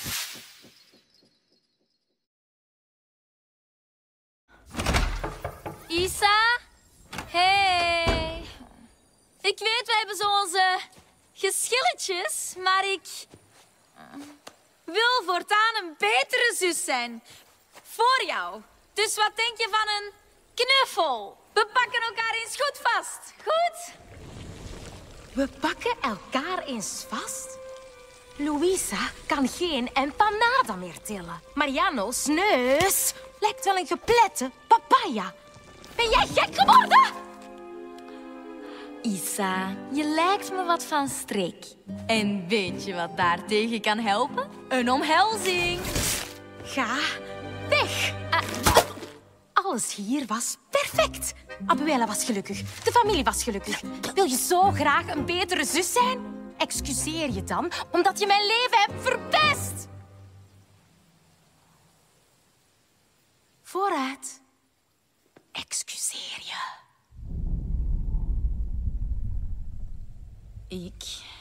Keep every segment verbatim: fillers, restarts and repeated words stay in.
Isa? Hey. Ik weet, wij hebben zo onze geschilletjes, maar ik wil voortaan een betere zus zijn. Voor jou. Dus wat denk je van een knuffel? We pakken elkaar eens goed vast. Goed? We pakken elkaar eens vast? Louisa kan geen empanada meer tillen. Mariano's neus lijkt wel een geplette papaya. Ben jij gek geworden? Isa, je lijkt me wat van streek. En weet je wat daartegen kan helpen? Een omhelzing. Ga weg. Ah, alles hier was perfect. Abuela was gelukkig. De familie was gelukkig. Wil je zo graag een betere zus zijn? Excuseer je dan omdat je mijn leven hebt verpest. Vooruit. Excuseer je. Ik...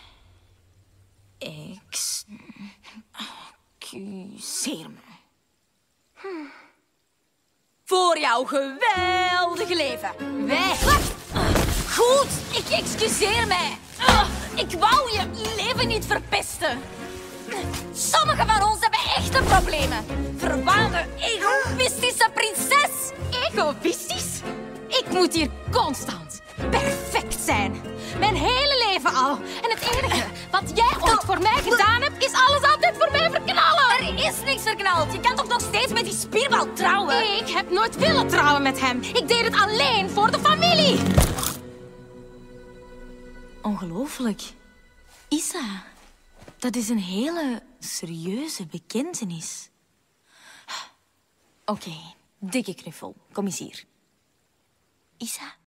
Excuseer me. Hm. Voor jouw geweldige leven. Weg. Goed, ik excuseer mij. Ik wou je leven niet verpesten. Sommigen van ons hebben echte problemen. Verwaande, egoïstische prinses. Egoïstisch? Ik moet hier constant perfect zijn. Mijn hele leven al. En het enige wat jij ooit voor mij gedaan hebt, is alles altijd voor mij verknallen. Er is niks verknald. Je kan toch nog steeds met die spierbal trouwen? Ik heb nooit willen trouwen met hem. Ik deed het alleen voor de familie. Ongelooflijk. Isa, dat is een hele serieuze bekentenis. Oké, okay, dikke knuffel. Kom eens hier. Isa?